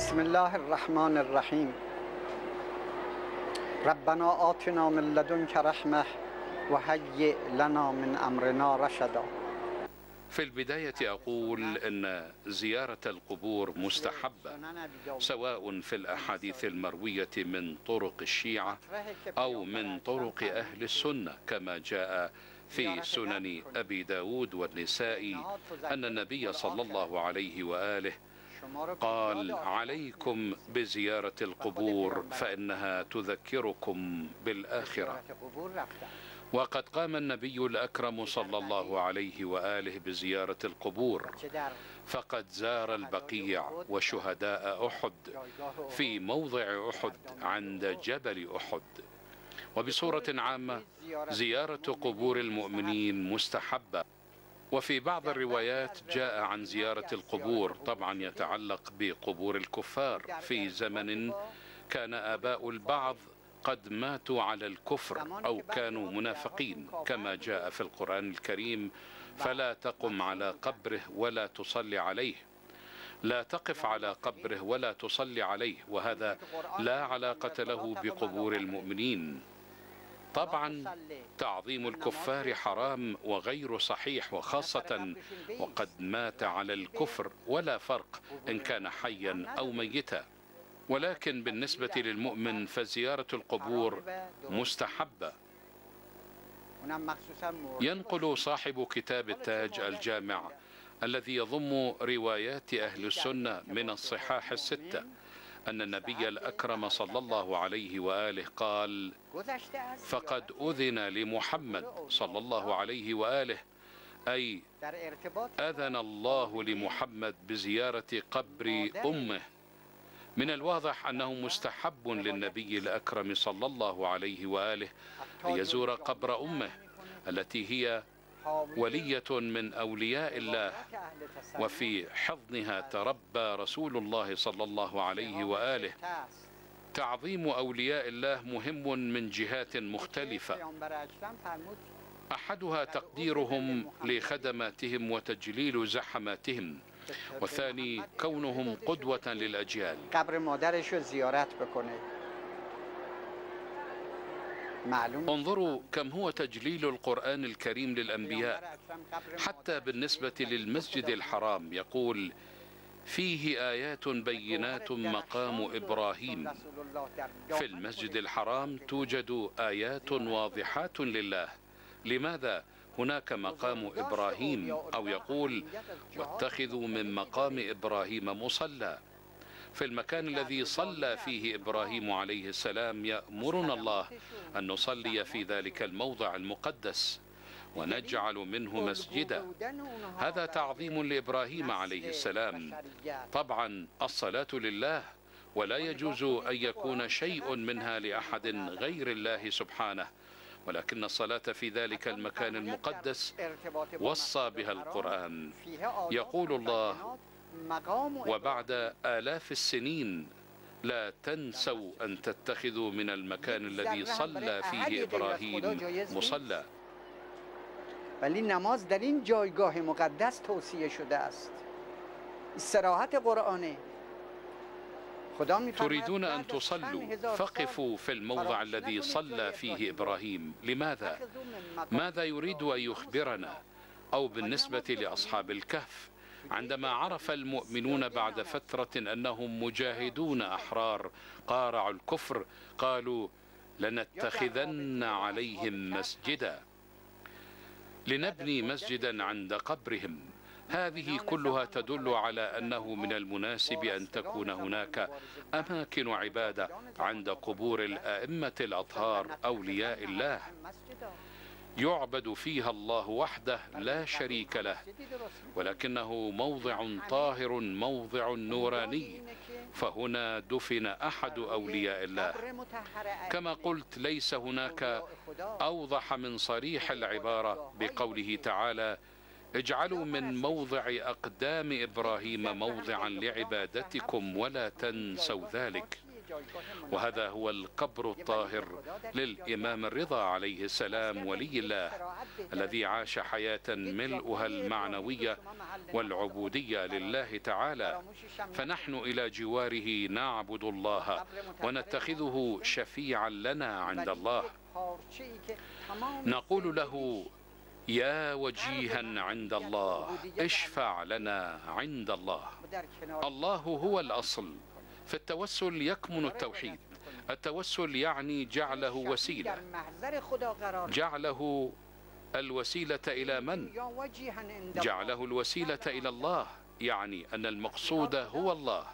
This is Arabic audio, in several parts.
بسم الله الرحمن الرحیم. ربنا آتنا من لدنک رحمة وهيئ لنا من امرنا رشدا. في البداية أقول أن زيارة القبور مستحبة، سواء في الأحاديث المروية من طرق الشيعة أو من طرق أهل السنة، كما جاء في سنن أبي داود والنسائي أن النبي صلى الله عليه وآله قال: عليكم بزيارة القبور فإنها تذكركم بالآخرة. وقد قام النبي الأكرم صلى الله عليه وآله بزيارة القبور، فقد زار البقيع وشهداء أحد في موضع أحد عند جبل أحد. وبصورة عامة زيارة قبور المؤمنين مستحبة. وفي بعض الروايات جاء عن زيارة القبور طبعا يتعلق بقبور الكفار في زمن كان آباء البعض قد ماتوا على الكفر أو كانوا منافقين، كما جاء في القرآن الكريم: فلا تقم على قبره ولا تصلي عليه، لا تقف على قبره ولا تصلي عليه. وهذا لا علاقة له بقبور المؤمنين. طبعا تعظيم الكفار حرام وغير صحيح، وخاصة وقد مات على الكفر، ولا فرق إن كان حيا أو ميتا. ولكن بالنسبة للمؤمن فزيارة القبور مستحبة. ينقل صاحب كتاب التاج الجامع الذي يضم روايات أهل السنة من الصحاح الستة أن النبي الأكرم صلى الله عليه وآله قال: فقد أذن لمحمد صلى الله عليه وآله، أي أذن الله لمحمد بزيارة قبر أمه. من الواضح أنه مستحب للنبي الأكرم صلى الله عليه وآله أن يزور قبر أمه التي هي ولية من أولياء الله، وفي حضنها تربى رسول الله صلى الله عليه وآله. تعظيم أولياء الله مهم من جهات مختلفة، أحدها تقديرهم لخدماتهم وتجليل زحماتهم، والثاني كونهم قدوة للأجيال. قبر مادرشو زیارت بکنه. انظروا كم هو تجليل القرآن الكريم للأنبياء. حتى بالنسبة للمسجد الحرام يقول: فيه آيات بينات مقام إبراهيم. في المسجد الحرام توجد آيات واضحات لله. لماذا هناك مقام إبراهيم؟ أو يقول: واتخذوا من مقام إبراهيم مصلى. في المكان الذي صلى فيه إبراهيم عليه السلام يأمرنا الله أن نصلي في ذلك الموضع المقدس ونجعل منه مسجدا. هذا تعظيم لإبراهيم عليه السلام. طبعا الصلاة لله، ولا يجوز أن يكون شيء منها لأحد غير الله سبحانه، ولكن الصلاة في ذلك المكان المقدس وصى بها القرآن. يقول الله: وبعد آلاف السنين لا تنسوا أن تتخذوا من المكان الذي صلى فيه إبراهيم مصلى. ولی نماز در این جایگاه مقدس توصیه شده است. استراحت قرآنه. تريدون أن تصلوا فقفوا في الموضع الذي صلى فيه إبراهيم. لماذا؟ ماذا يريد أن يخبرنا؟ أو بالنسبة لأصحاب الكهف، عندما عرف المؤمنون بعد فترة أنهم مجاهدون أحرار قارعوا الكفر، قالوا: لنتخذن عليهم مسجدا، لنبني مسجدا عند قبرهم. هذه كلها تدل على أنه من المناسب أن تكون هناك أماكن عبادة عند قبور الأئمة الأطهار أولياء الله، يعبد فيها الله وحده لا شريك له، ولكنه موضع طاهر، موضع نوراني، فهنا دفن أحد أولياء الله. كما قلت، ليس هناك أوضح من صريح العبارة بقوله تعالى: اجعلوا من موضع أقدام إبراهيم موضعا لعبادتكم ولا تنسوا ذلك. وهذا هو القبر الطاهر للإمام الرضا عليه السلام ولي الله، الذي عاش حياة ملؤها المعنوية والعبودية لله تعالى، فنحن إلى جواره نعبد الله ونتخذه شفيعا لنا عند الله. نقول له: يا وجيها عند الله، اشفع لنا عند الله. الله هو الأصل، في التوسل يكمن التوحيد. التوسل يعني جعله وسيلة. جعله الوسيلة إلى من؟ جعله الوسيلة إلى الله، يعني أن المقصود هو الله.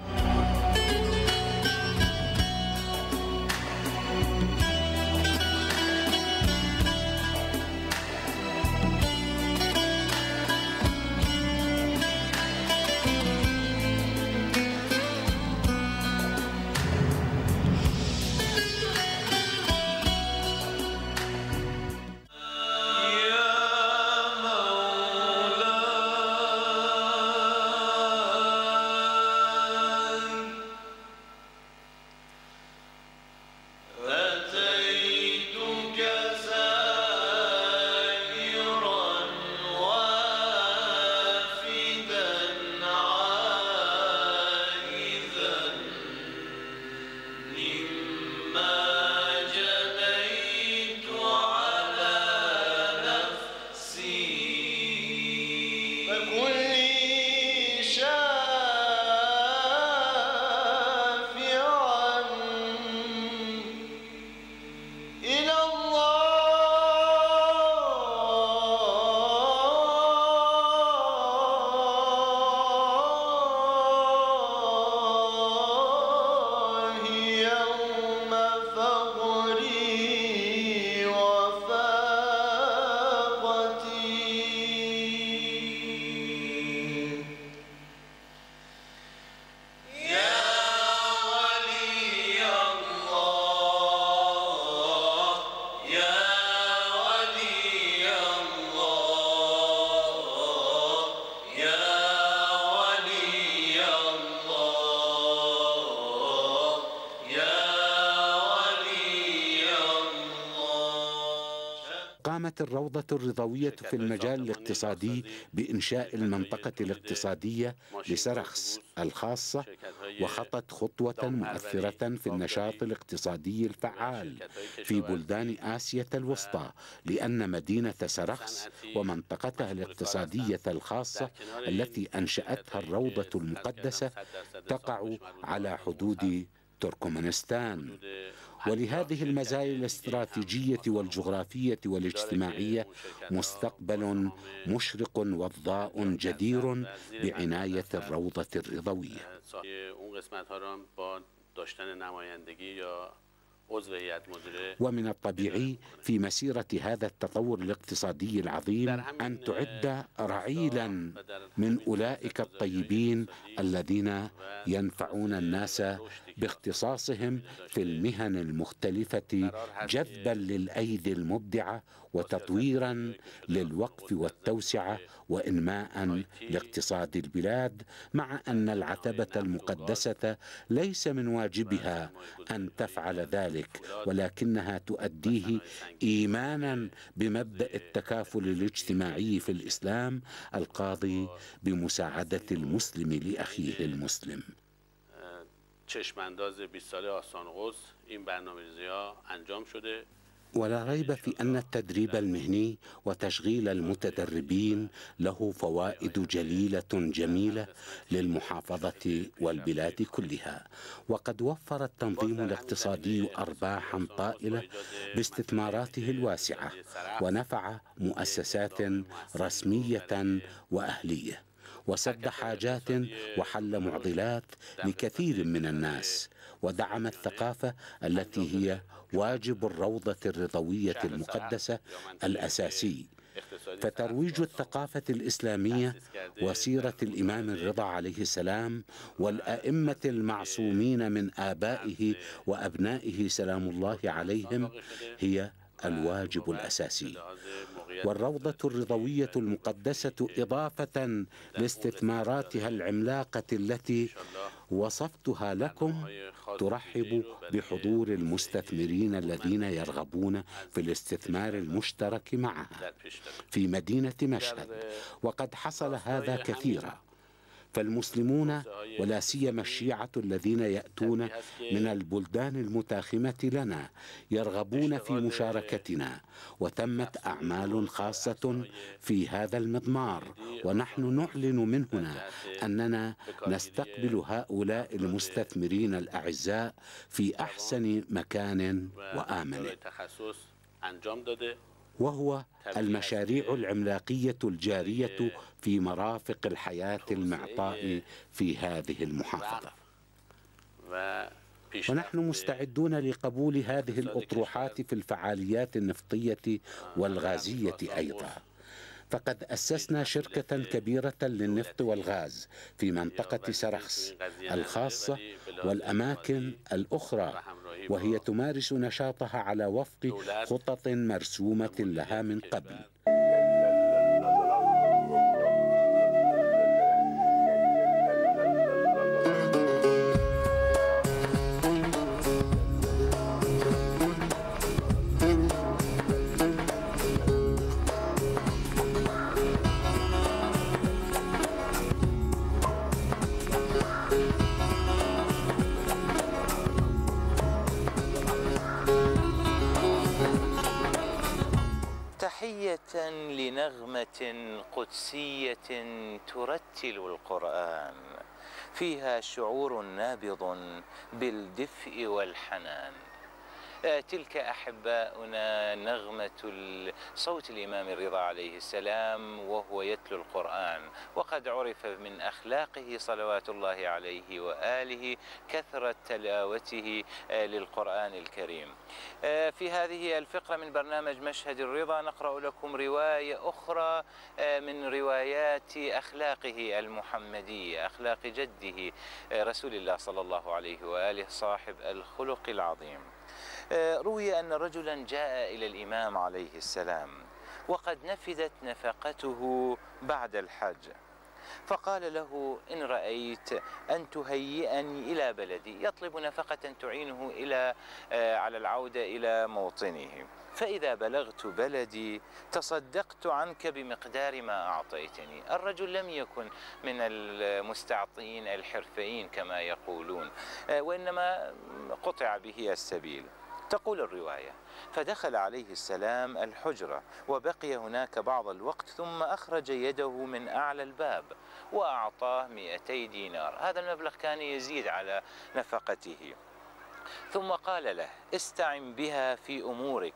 قامت الروضة الرضوية في المجال الاقتصادي بإنشاء المنطقة الاقتصادية لسرخس الخاصة، وخطت خطوة مؤثرة في النشاط الاقتصادي الفعال في بلدان آسيا الوسطى، لأن مدينة سرخس ومنطقتها الاقتصادية الخاصة التي أنشأتها الروضة المقدسة تقع على حدود تركمانستان. ولهذه المزايا الاستراتيجية والجغرافية والاجتماعية مستقبل مشرق وضاء جدير بعناية الروضة الرضوية. ومن الطبيعي في مسيرة هذا التطور الاقتصادي العظيم أن تعد رعيلا من أولئك الطيبين الذين ينفعون الناس باختصاصهم في المهن المختلفة، جذبا للأيدي المبدعة وتطويرا للوقف والتوسعة وإنماء لاقتصاد البلاد، مع أن العتبة المقدسة ليس من واجبها أن تفعل ذلك، ولكنها تؤديه إيمانا بمبدأ التكافل الاجتماعي في الإسلام القاضي بمساعدة المسلم لأخيه المسلم. چشمانداز 20 ساله آستان قدس این برنامه‌ریزی‌ها انجام شده. ولا ريب في أن التدريب المهني وتشغيل المتدربين له فوائد جليلة جميلة للمحافظة والبلاد كلها، وقد وفر التنظيم الاقتصادي أرباحا طائلة باستثماراته الواسعة، ونفع مؤسسات رسمية وأهلية، وسد حاجات وحل معضلات لكثير من الناس، ودعم الثقافة التي هي واجب الروضة الرضوية المقدسة الأساسي. فترويج الثقافة الإسلامية وسيرة الإمام الرضا عليه السلام والأئمة المعصومين من آبائه وأبنائه سلام الله عليهم هي الواجب الأساسي. والروضة الرضوية المقدسة إضافة لاستثماراتها العملاقة التي وصفتها لكم ترحب بحضور المستثمرين الذين يرغبون في الاستثمار المشترك معها في مدينة مشهد، وقد حصل هذا كثيرا. فالمسلمون ولا سيما الشيعة الذين يأتون من البلدان المتاخمة لنا يرغبون في مشاركتنا، وتمت أعمال خاصة في هذا المضمار، ونحن نعلن من هنا أننا نستقبل هؤلاء المستثمرين الأعزاء في أحسن مكان وآمن، وهو المشاريع العملاقية الجارية في مرافق الحياة المعطاء في هذه المحافظة. ونحن مستعدون لقبول هذه الأطروحات في الفعاليات النفطية والغازية أيضا، فقد أسسنا شركة كبيرة للنفط والغاز في منطقة سرخس الخاصة والأماكن الأخرى، وهي تمارس نشاطها على وفق خطط مرسومة لها من قبل. تحية لنغمة قدسية ترتل القرآن، فيها شعور نابض بالدفء والحنان. تلك أحباؤنا نغمة صوت الإمام الرضا عليه السلام وهو يتلو القرآن، وقد عرف من أخلاقه صلوات الله عليه وآله كثرة تلاوته للقرآن الكريم. في هذه الفقرة من برنامج مشهد الرضا نقرأ لكم رواية أخرى من روايات أخلاقه المحمدية، أخلاق جده رسول الله صلى الله عليه وآله صاحب الخلق العظيم. روي أن رجلا جاء إلى الإمام عليه السلام وقد نفدت نفقته بعد الحج، فقال له: إن رأيت أن تهيئني إلى بلدي، يطلب نفقة تعينه على العودة إلى موطنه، فإذا بلغت بلدي تصدقت عنك بمقدار ما أعطيتني. الرجل لم يكن من المستعطين الحرفيين كما يقولون، وإنما قطع به السبيل. تقول الرواية: فدخل عليه السلام الحجرة وبقي هناك بعض الوقت، ثم أخرج يده من أعلى الباب وأعطاه 200 دينار. هذا المبلغ كان يزيد على نفقته، ثم قال له: استعن بها في أمورك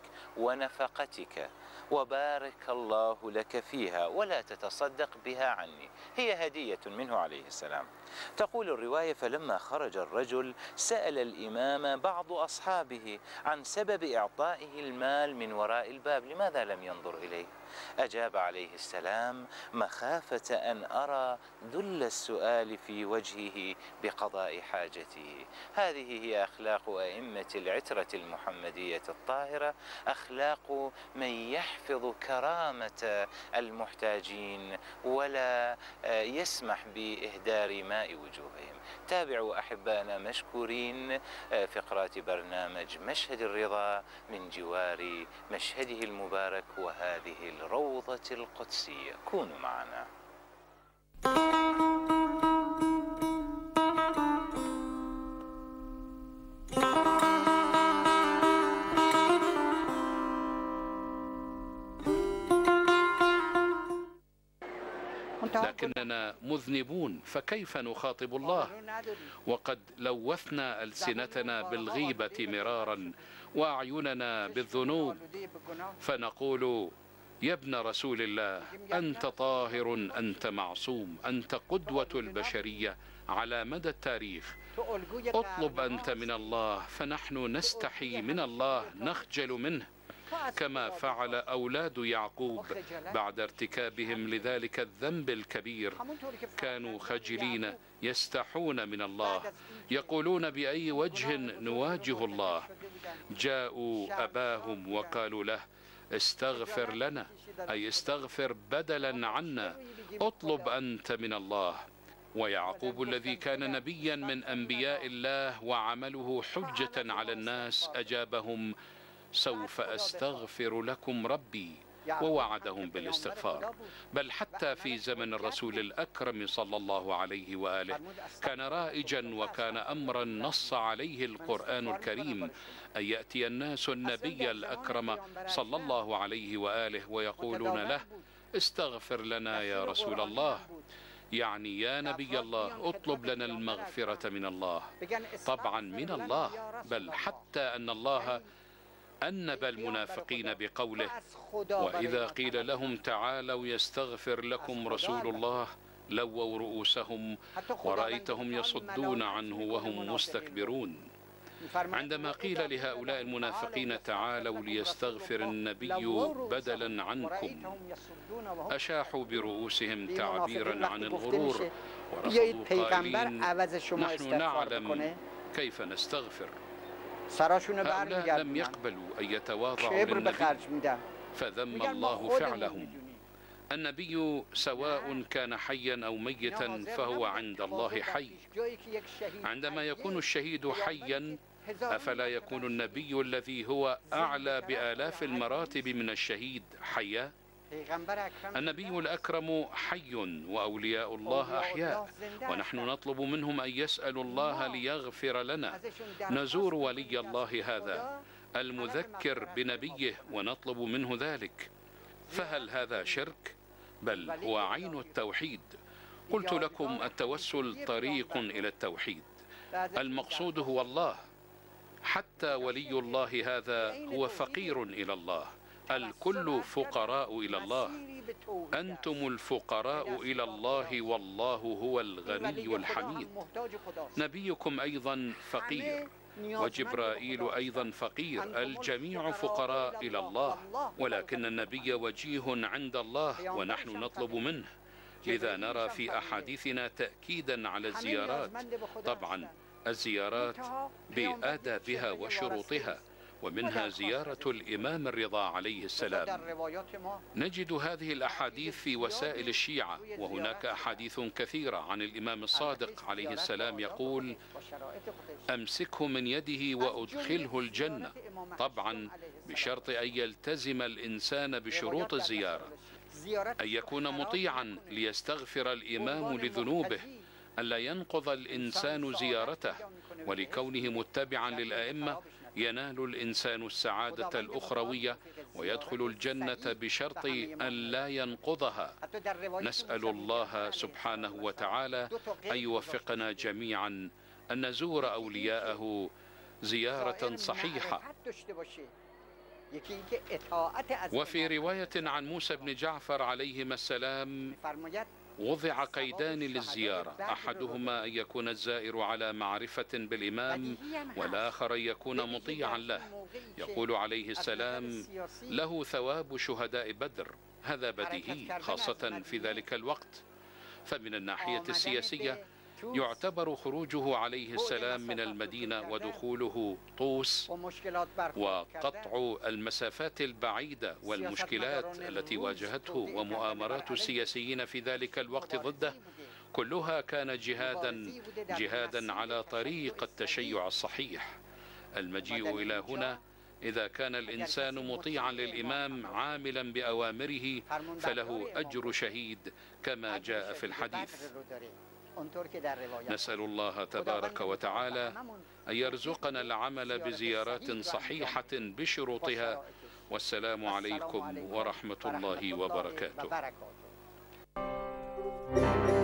ونفقتك وبارك الله لك فيها ولا تتصدق بها عني، هي هدية منه عليه السلام. تقول الرواية: فلما خرج الرجل سأل الإمام بعض أصحابه عن سبب إعطائه المال من وراء الباب، لماذا لم ينظر إليه؟ أجاب عليه السلام: مخافة أن أرى ذل السؤال في وجهه بقضاء حاجته. هذه هي أخلاق أئمة العترة المحمدية الطاهرة، أخلاق من يحفظ كرامة المحتاجين ولا يسمح بإهدار ماء وجوههم. تابعوا أحبائنا مشكورين فقرات برنامج مشهد الرضا من جوار مشهده المبارك وهذه الروضة القدسية. كونوا معنا. لكننا مذنبون، فكيف نخاطب الله وقد لوثنا ألسنتنا بالغيبة مرارا وأعيننا بالذنوب؟ فنقول: يا ابن رسول الله، أنت طاهر، أنت معصوم، أنت قدوة البشرية على مدى التاريخ، اطلب أنت من الله، فنحن نستحي من الله، نخجل منه، كما فعل أولاد يعقوب بعد ارتكابهم لذلك الذنب الكبير. كانوا خجلين يستحون من الله، يقولون: بأي وجه نواجه الله؟ جاءوا أباهم وقالوا له: استغفر لنا، أي استغفر بدلا عنا، اطلب أنت من الله. ويعقوب الذي كان نبيا من أنبياء الله وعمله حجة على الناس أجابهم: سوف أستغفر لكم ربي، ووعدهم بالاستغفار. بل حتى في زمن الرسول الأكرم صلى الله عليه وآله كان رائجا وكان أمرا نص عليه القرآن الكريم أن يأتي الناس النبي الأكرم صلى الله عليه وآله ويقولون له: استغفر لنا يا رسول الله، يعني يا نبي الله اطلب لنا المغفرة من الله. طبعا من الله، بل حتى أن الله أنبى المنافقين بقوله: وإذا قيل لهم تعالوا يستغفر لكم رسول الله لووا رؤوسهم ورأيتهم يصدون عنه وهم مستكبرون. عندما قيل لهؤلاء المنافقين تعالوا ليستغفر النبي بدلا عنكم أشاحوا برؤوسهم تعبيرا عن الغرور ورفضوا قائلين: نحن نعلم كيف نستغفر. هؤلاء لم يقبلوا أن يتواضعوا للنبي فذم الله فعلهم. النبي سواء كان حيا أو ميتا فهو عند الله حي. عندما يكون الشهيد حيا أفلا يكون النبي الذي هو أعلى بآلاف المراتب من الشهيد حيا؟ النبي الأكرم حي وأولياء الله أحياء، ونحن نطلب منهم أن يسألوا الله ليغفر لنا. نزور ولي الله هذا المذكر بنبيه ونطلب منه ذلك، فهل هذا شرك؟ بل هو عين التوحيد. قلت لكم التوسل طريق إلى التوحيد، المقصود هو الله. حتى ولي الله هذا هو فقير إلى الله، الكل فقراء إلى الله. أنتم الفقراء إلى الله والله هو الغني الحميد. نبيكم أيضا فقير، وجبرائيل أيضا فقير، الجميع فقراء إلى الله، ولكن النبي وجيه عند الله ونحن نطلب منه. لذا نرى في أحاديثنا تأكيدا على الزيارات. طبعا الزيارات بآدابها وشروطها، ومنها زيارة الإمام الرضا عليه السلام. نجد هذه الأحاديث في وسائل الشيعة، وهناك أحاديث كثيرة عن الإمام الصادق عليه السلام يقول: أمسكه من يده وأدخله الجنة، طبعا بشرط أن يلتزم الإنسان بشروط الزيارة، أن يكون مطيعا ليستغفر الإمام لذنوبه، ألا ينقض الإنسان زيارته، ولكونه متبعا للأئمة ينال الإنسان السعادة الأخروية ويدخل الجنة بشرط أن لا ينقضها. نسأل الله سبحانه وتعالى أن يوفقنا جميعا أن نزور أولياءه زيارة صحيحة. وفي رواية عن موسى بن جعفر عليهما السلام وضع قيدان للزيارة، أحدهما أن يكون الزائر على معرفة بالإمام، والآخر أن يكون مطيعا له. يقول عليه السلام: له ثواب شهداء بدر. هذا بديهي خاصة في ذلك الوقت. فمن الناحية السياسية يعتبر خروجه عليه السلام من المدينة ودخوله طوس وقطع المسافات البعيدة والمشكلات التي واجهته ومؤامرات السياسيين في ذلك الوقت ضده كلها كان جهادا على طريق التشيع الصحيح. المجيء إلى هنا إذا كان الإنسان مطيعا للإمام عاملا بأوامره فله أجر شهيد كما جاء في الحديث. نسأل الله تبارك وتعالى أن يرزقنا العمل بزيارات صحيحة بشروطها. والسلام عليكم ورحمة الله وبركاته.